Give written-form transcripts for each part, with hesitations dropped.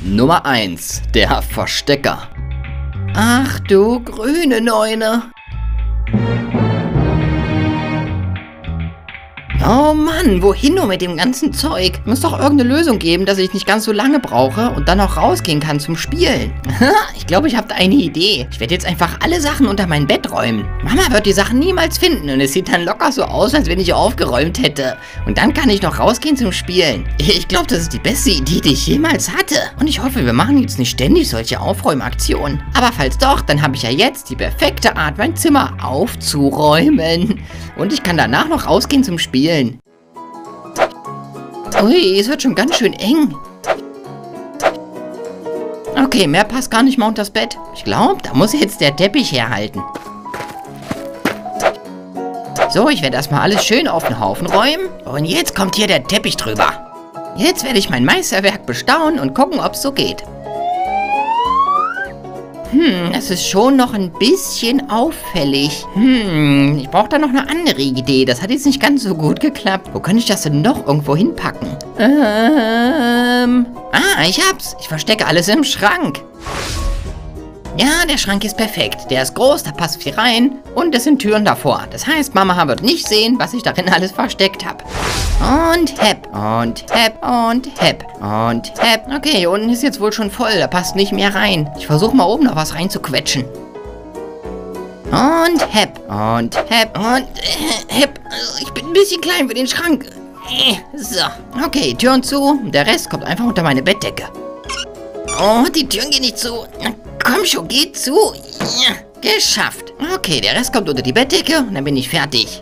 Nummer 1, der Verstecker. Ach du grüne Neune. Oh Mann, wohin nur mit dem ganzen Zeug? Muss doch irgendeine Lösung geben, dass ich nicht ganz so lange brauche und dann auch rausgehen kann zum Spielen. Ich glaube, ich habe da eine Idee. Ich werde jetzt einfach alle Sachen unter mein Bett räumen. Mama wird die Sachen niemals finden und es sieht dann locker so aus, als wenn ich aufgeräumt hätte. Und dann kann ich noch rausgehen zum Spielen. Ich glaube, das ist die beste Idee, die ich jemals hatte. Und ich hoffe, wir machen jetzt nicht ständig solche Aufräumaktionen. Aber falls doch, dann habe ich ja jetzt die perfekte Art, mein Zimmer aufzuräumen. Und ich kann danach noch rausgehen zum Spielen. Ui, es wird schon ganz schön eng. Okay, mehr passt gar nicht mal unter das Bett. Ich glaube, da muss jetzt der Teppich herhalten. So, ich werde erstmal alles schön auf den Haufen räumen. Und jetzt kommt hier der Teppich drüber. Jetzt werde ich mein Meisterwerk bestaunen und gucken, ob es so geht. Es ist schon noch ein bisschen auffällig. Ich brauche da noch eine andere Idee. Das hat jetzt nicht ganz so gut geklappt. Wo kann ich das denn noch irgendwo hinpacken? Ich hab's. Ich verstecke alles im Schrank. Ja, der Schrank ist perfekt. Der ist groß, da passt viel rein. Und es sind Türen davor. Das heißt, Mama wird nicht sehen, was ich darin alles versteckt habe. Und hepp, und hepp, und hepp, und hepp. Okay, hier unten ist jetzt wohl schon voll. Da passt nicht mehr rein. Ich versuche mal oben noch was reinzuquetschen. Und hepp, und hepp, und hepp. Ich bin ein bisschen klein für den Schrank. So, okay, Türen zu. Der Rest kommt einfach unter meine Bettdecke. Oh, die Türen gehen nicht zu. Komm schon, geh zu. Ja, geschafft. Okay, der Rest kommt unter die Bettdecke und dann bin ich fertig.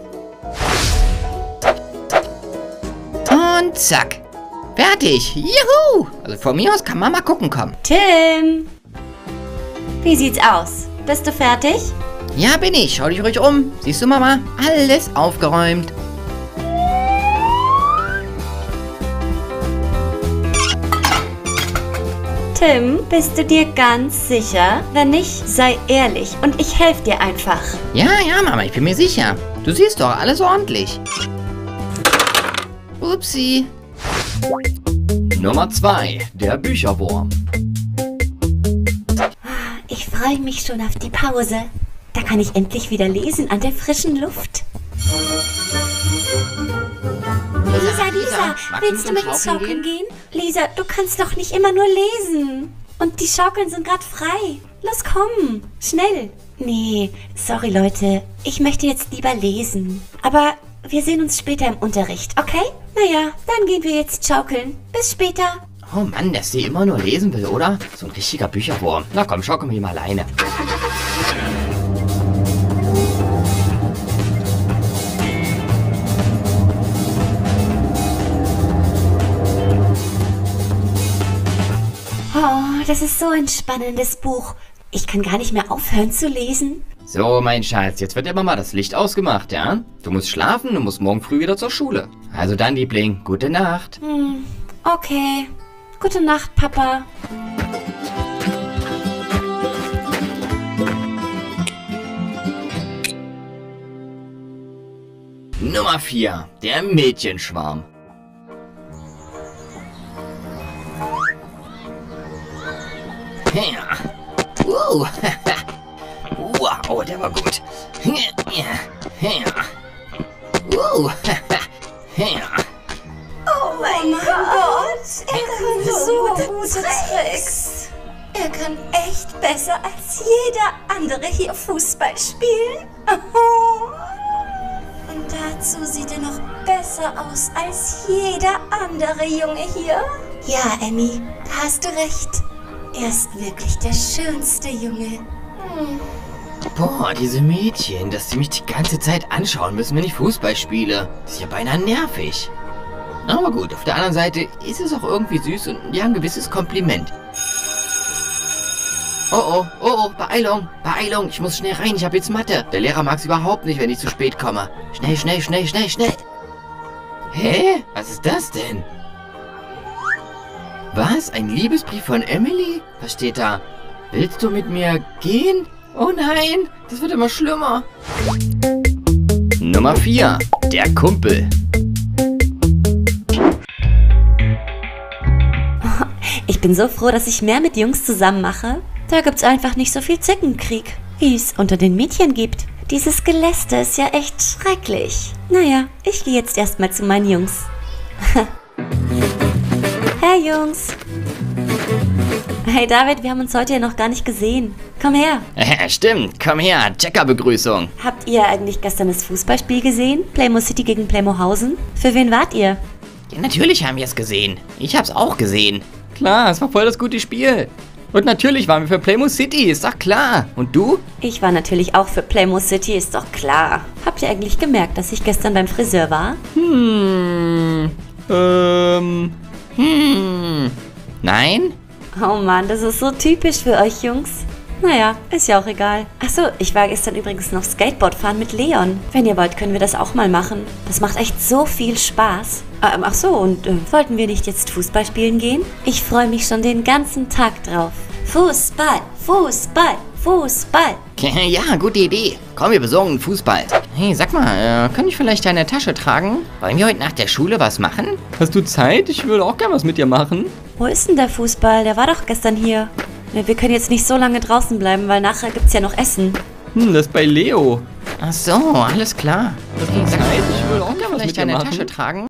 Und zack. Fertig. Juhu. Also von mir aus kann Mama gucken kommen. Tim! Wie sieht's aus? Bist du fertig? Ja, bin ich. Schau dich ruhig um. Siehst du, Mama? Alles aufgeräumt. Tim, bist du dir ganz sicher? Wenn nicht, sei ehrlich und ich helfe dir einfach. Ja, Mama, ich bin mir sicher. Du siehst doch, alles ordentlich. Upsi. Nummer 2, der Bücherwurm. Ich freue mich schon auf die Pause. Da kann ich endlich wieder lesen an der frischen Luft. Lisa, willst du mit ins Schaukeln gehen? Lisa, du kannst doch nicht immer nur lesen. Und die Schaukeln sind gerade frei. Los, komm, schnell. Nee, sorry Leute, ich möchte jetzt lieber lesen. Aber wir sehen uns später im Unterricht, okay? Naja, dann gehen wir jetzt schaukeln. Bis später. Oh Mann, dass sie immer nur lesen will, oder? So ein richtiger Bücherwurm. Na komm, schaukeln wir mal alleine. Oh, das ist so ein spannendes Buch. Ich kann gar nicht mehr aufhören zu lesen. So, mein Schatz, jetzt wird ja Mama das Licht ausgemacht, ja? Du musst schlafen, du musst morgen früh wieder zur Schule. Also dann, Liebling, gute Nacht. Okay. Gute Nacht, Papa. Nummer 4, der Mädchenschwarm. Ja. Wow, der war gut. Oh mein Gott, er kann so gute Tricks. Er kann echt besser als jeder andere hier Fußball spielen. Und dazu sieht er noch besser aus als jeder andere Junge hier. Ja, Emmy, da hast du recht. Er ist wirklich der schönste Junge. Boah, diese Mädchen, dass sie mich die ganze Zeit anschauen müssen, wenn ich Fußball spiele. Das ist ja beinahe nervig. Aber gut, auf der anderen Seite ist es auch irgendwie süß und ja, ein gewisses Kompliment. Oh, Beeilung, ich muss schnell rein, ich habe jetzt Mathe. Der Lehrer mag es überhaupt nicht, wenn ich zu spät komme. Schnell. Hä? Was ist das denn? Was? Ein Liebesbrief von Emily? Was steht da? Willst du mit mir gehen? Oh nein, das wird immer schlimmer. Nummer 4, der Kumpel. bin so froh, dass ich mehr mit Jungs zusammen mache. Da gibt's einfach nicht so viel Zickenkrieg, wie es unter den Mädchen gibt. Dieses Geläster ist ja echt schrecklich. Naja, ich gehe jetzt erstmal zu meinen Jungs. Hey Jungs. Hey David, wir haben uns heute ja noch gar nicht gesehen. Komm her. Stimmt, komm her, Checker-Begrüßung. Habt ihr eigentlich gestern das Fußballspiel gesehen? Playmo City gegen Playmohausen? Für wen wart ihr? Ja, natürlich haben wir es gesehen. Ich hab's auch gesehen. Klar, es war voll das gute Spiel. Und natürlich waren wir für Playmo City, ist doch klar. Und du? Ich war natürlich auch für Playmo City, ist doch klar. Habt ihr eigentlich gemerkt, dass ich gestern beim Friseur war? Nein? Oh Mann, das ist so typisch für euch Jungs. Naja, ist ja auch egal. Achso, ich war gestern übrigens noch Skateboard fahren mit Leon. Wenn ihr wollt, können wir das auch mal machen. Das macht echt so viel Spaß. Wollten wir nicht jetzt Fußball spielen gehen? Ich freue mich schon den ganzen Tag drauf. Fußball, Fußball, Fußball. Ja, gute Idee. Komm, wir besorgen Fußball. Hey, sag mal, kann ich vielleicht deine Tasche tragen? Wollen wir heute nach der Schule was machen? Hast du Zeit? Ich würde auch gerne was mit dir machen. Wo ist denn der Fußball? Der war doch gestern hier. Wir können jetzt nicht so lange draußen bleiben, weil nachher gibt's ja noch Essen. Das ist bei Leo. Ach so, alles klar. Hast du Zeit? Ich würde auch gerne was mit dir machen. Tasche tragen?